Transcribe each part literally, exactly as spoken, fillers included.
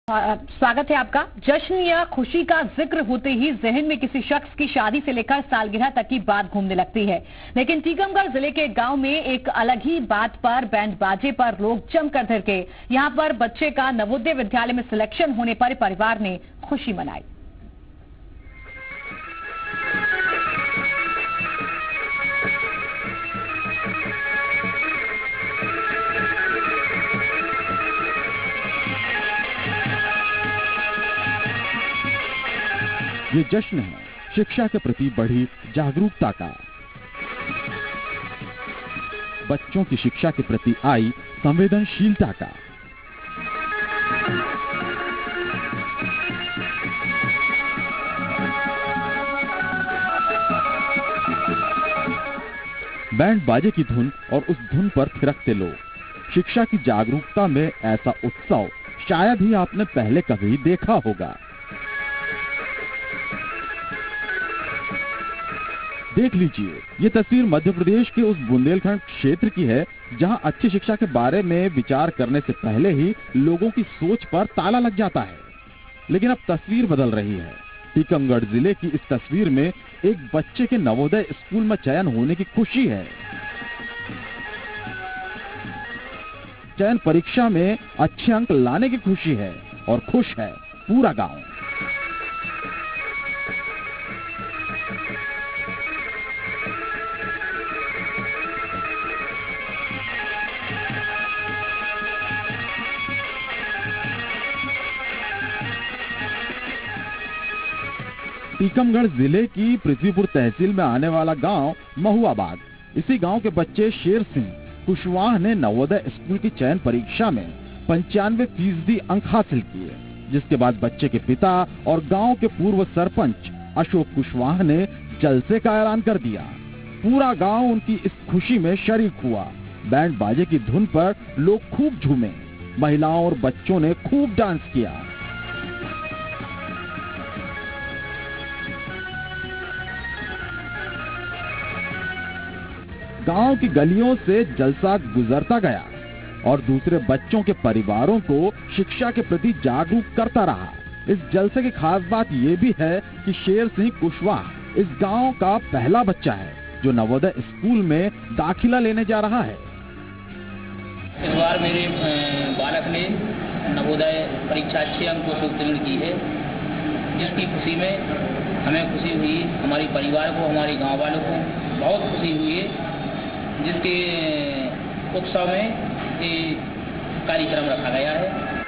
स्वागत है आपका। जश्न या खुशी का जिक्र होते ही जहन में किसी शख्स की शादी से लेकर सालगिरह तक की बात घूमने लगती है। लेकिन टीकमगढ़ जिले के गांव में एक अलग ही बात पर बैंड बाजे पर लोग जमकर थिरके। यहां पर बच्चे का नवोदय विद्यालय में सिलेक्शन होने पर परिवार ने खुशी मनाई। ये जश्न है शिक्षा के प्रति बढ़ी जागरूकता का। बच्चों की शिक्षा के प्रति आई संवेदनशीलता का। बैंड बाजे की धुन और उस धुन पर थिरकते लोग। शिक्षा की जागरूकता में ऐसा उत्सव शायद ही आपने पहले कभी देखा होगा। देख लीजिए, ये तस्वीर मध्य प्रदेश के उस बुंदेलखंड क्षेत्र की है जहां अच्छी शिक्षा के बारे में विचार करने से पहले ही लोगों की सोच पर ताला लग जाता है। लेकिन अब तस्वीर बदल रही है। टीकमगढ़ जिले की इस तस्वीर में एक बच्चे के नवोदय स्कूल में चयन होने की खुशी है। चयन परीक्षा में अच्छे अंक लाने की खुशी है और खुश है पूरा गांव। टीकमगढ़ जिले की पृथ्वीपुर तहसील में आने वाला गांव महुआबाद। इसी गांव के बच्चे शेर सिंह कुशवाहा ने नवोदय स्कूल की चयन परीक्षा में पंचानवे फीसदी अंक हासिल किए, जिसके बाद बच्चे के पिता और गांव के पूर्व सरपंच अशोक कुशवाहा ने जलसे का ऐलान कर दिया। पूरा गांव उनकी इस खुशी में शरीक हुआ। बैंड बाजे की धुन पर लोग खूब झूमे। महिलाओं और बच्चों ने खूब डांस किया। गांव की गलियों से जलसा गुजरता गया और दूसरे बच्चों के परिवारों को शिक्षा के प्रति जागरूक करता रहा। इस जलसे की खास बात ये भी है कि शेर सिंह कुशवाहा इस गांव का पहला बच्चा है जो नवोदय स्कूल में दाखिला लेने जा रहा है। इस बार मेरे बालक ने नवोदय परीक्षा अच्छे अंकों से उत्तीर्ण की है, जिसकी खुशी में हमें खुशी हुई, हमारे परिवार को, हमारे गाँव वालों को बहुत खुशी हुई है। जिसके उत्सव में ये कार्यक्रम रखा गया है।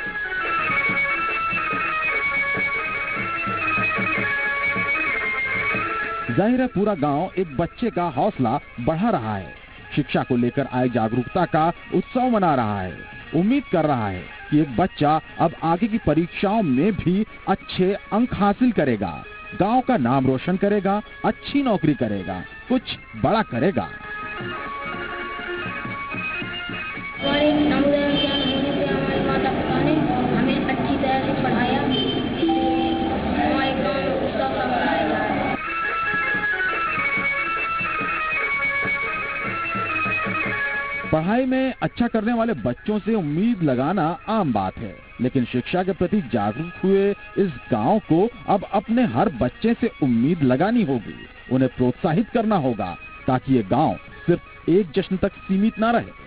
जाहिर है पूरा गांव एक बच्चे का हौसला बढ़ा रहा है। शिक्षा को लेकर आए जागरूकता का उत्सव मना रहा है। उम्मीद कर रहा है कि एक बच्चा अब आगे की परीक्षाओं में भी अच्छे अंक हासिल करेगा, गांव का नाम रोशन करेगा, अच्छी नौकरी करेगा, कुछ बड़ा करेगा। हमारे नवोदय ज्ञान होने से हमारे माता पिता ने हमें अच्छी तरह से पढ़ाया, इसलिए हमारे गाँव में उत्सव मनाया जा रहा है। पढ़ाई में अच्छा करने वाले बच्चों से उम्मीद लगाना आम बात है, लेकिन शिक्षा के प्रति जागरूक हुए इस गांव को अब अपने हर बच्चे से उम्मीद लगानी होगी। उन्हें प्रोत्साहित करना होगा ताकि ये गांव सिर्फ एक जश्न तक सीमित ना रहे।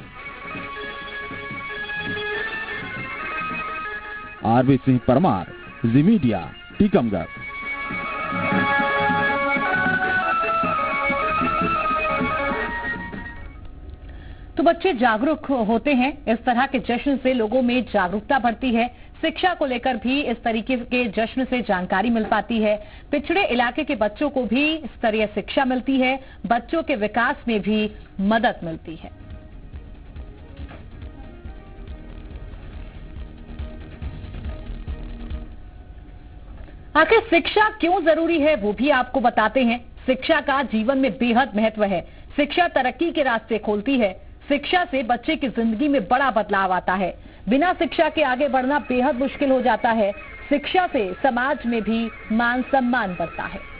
RV Singh Parmar, Zee media, Tikamgarh. तो बच्चे जागरूक होते हैं। इस तरह के जश्न से लोगों में जागरूकता बढ़ती है। शिक्षा को लेकर भी इस तरीके के जश्न से जानकारी मिल पाती है। पिछड़े इलाके के बच्चों को भी स्तरीय शिक्षा मिलती है। बच्चों के विकास में भी मदद मिलती है। आखिर शिक्षा क्यों जरूरी है वो भी आपको बताते हैं। शिक्षा का जीवन में बेहद महत्व है। शिक्षा तरक्की के रास्ते खोलती है। शिक्षा से बच्चे की जिंदगी में बड़ा बदलाव आता है। बिना शिक्षा के आगे बढ़ना बेहद मुश्किल हो जाता है। शिक्षा से समाज में भी मान सम्मान बढ़ता है।